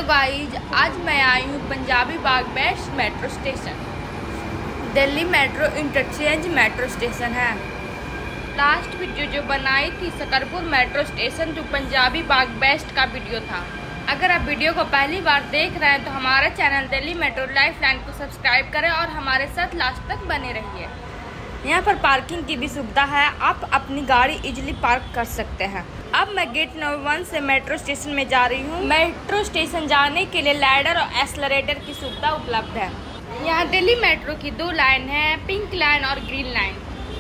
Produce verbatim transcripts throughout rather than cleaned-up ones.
Guys, आज मैं आई हूँ Punjabi Bagh west metro station. Delhi metro interchange metro station है। लास्ट वीडियो जो बनाई थी सकरपुर मेट्रो स्टेशन जो पंजाबी बाग बेस्ट का वीडियो था। अगर आप वीडियो को पहली बार देख रहे हैं तो हमारा channel Delhi metro life line को सब्सक्राइब करें और हमारे साथ लास्ट तक बने रहिए। यहाँ पर पार्किंग की भी सुविधा है, आप अपनी गाड़ी इजीली पार्क कर सकते हैं। अब मैं गेट नंबर वन से मेट्रो स्टेशन में जा रही हूँ। मेट्रो स्टेशन जाने के लिए लैडर और एस्केलेटर की सुविधा उपलब्ध है। यहाँ दिल्ली मेट्रो की दो लाइन है, पिंक लाइन और ग्रीन लाइन।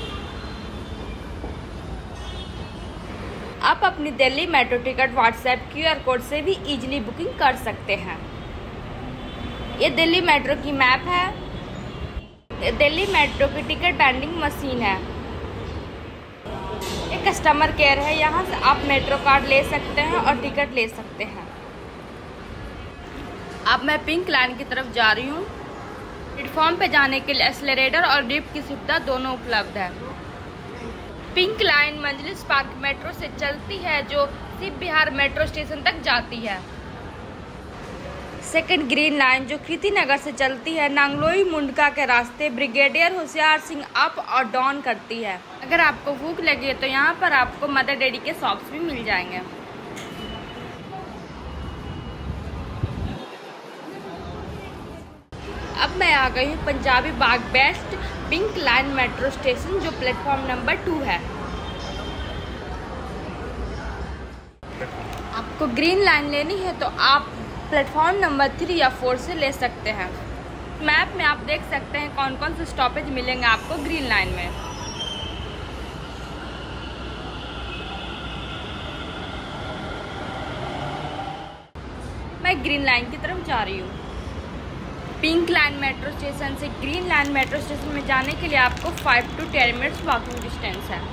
आप अपनी Delhi metro ticket WhatsApp QR code से भी इजीली बुकिंग कर सकते हैं। ये दिल्ली मेट्रो की मैप है। दिल्ली मेट्रो की टिकट वेंडिंग मशीन है। एक कस्टमर केयर है, यहाँ से आप मेट्रो कार्ड ले सकते हैं और टिकट ले सकते हैं। अब मैं पिंक लाइन की तरफ जा रही हूँ। प्लेटफॉर्म पे जाने के लिए एस्केलेटर और लिफ्ट की सुविधा दोनों उपलब्ध है। Pink line Majlis park metro से चलती है जो शिव विहार मेट्रो स्टेशन तक जाती है। सेकंड ग्रीन लाइन जो कृति नगर से चलती है नांगलोई मुंडका के रास्ते ब्रिगेडियर होशियार सिंह अप और डाउन करती है। अगर आपको भूख लगी है तो यहाँ पर आपको मदर डेयरी के शॉप्स भी मिल जाएंगे। अब मैं आ गई हूँ Punjabi Bagh west pink line metro station जो प्लेटफॉर्म नंबर टू है। आपको ग्रीन लाइन लेनी है तो आप प्लेटफॉर्म नंबर थ्री या फोर से ले सकते हैं। मैप में आप देख सकते हैं कौन कौन से स्टॉपेज मिलेंगे आपको ग्रीन लाइन में। मैं ग्रीन लाइन की तरफ जा रही हूँ। पिंक लाइन मेट्रो स्टेशन से ग्रीन लाइन मेट्रो स्टेशन में जाने के लिए आपको five to ten minutes walking distance है।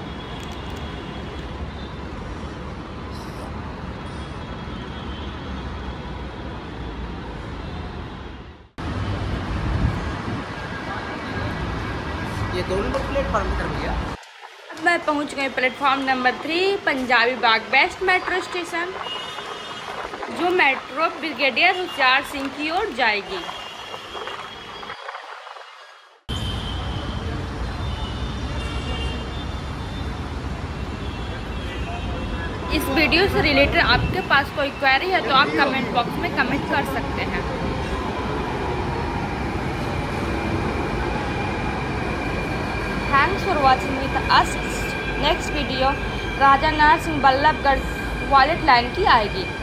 ये दो नंबर प्लेटफॉर्म कर दिया। अब मैं पहुंच गई platform number three Punjabi Bagh west metro station जो मेट्रो ब्रिगेडियर होशियार सिंह की ओर जाएगी। इस वीडियो से रिलेटेड आपके पास कोई क्वेरी है तो आप कमेंट बॉक्स में कमेंट कर सकते हैं। Thanks for watching with us. Next video राजा नार सिंह बल्लभगढ़ वॉलेट लाइन की आएगी।